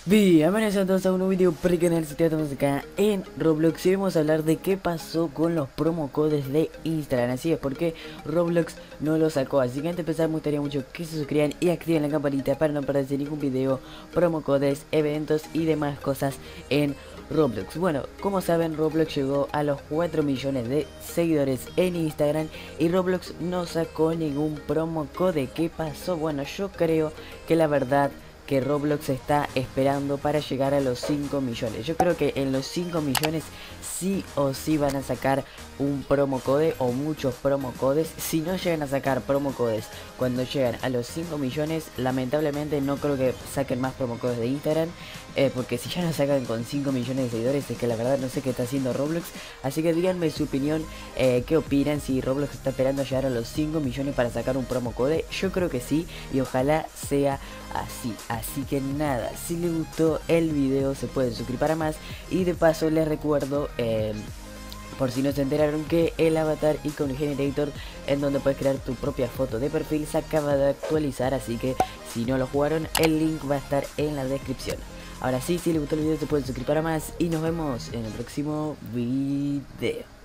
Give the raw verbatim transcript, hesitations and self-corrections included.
Bienvenidos a todos a un nuevo video para el canal. Estamos acá en Roblox y vamos a hablar de qué pasó con los promo codes de Instagram. Así es, porque Roblox no lo sacó. Así que antes de empezar me gustaría mucho que se suscriban y activen la campanita para no perderse ningún video, promo codes, eventos y demás cosas en Roblox. Bueno, como saben, Roblox llegó a los cuatro millones de seguidores en Instagram y Roblox no sacó ningún promo code. ¿Qué pasó? Bueno, yo creo que la verdad que Roblox está esperando para llegar a los cinco millones. Yo creo que en los cinco millones sí o sí van a sacar un promo code o muchos promo codes. Si no llegan a sacar promo codes cuando llegan a los cinco millones, lamentablemente no creo que saquen más promo codes de Instagram, eh, porque si ya no sacan con cinco millones de seguidores, es que la verdad no sé qué está haciendo Roblox. Así que díganme su opinión, eh, qué opinan, si Roblox está esperando llegar a los cinco millones para sacar un promo code. Yo creo que sí, y ojalá sea así. Así que nada, si les gustó el video se pueden suscribir para más. Y de paso les recuerdo, eh, por si no se enteraron, que el avatar Icon Generator, en donde puedes crear tu propia foto de perfil, se acaba de actualizar. Así que si no lo jugaron, el link va a estar en la descripción. Ahora sí, si les gustó el video se pueden suscribir para más y nos vemos en el próximo video.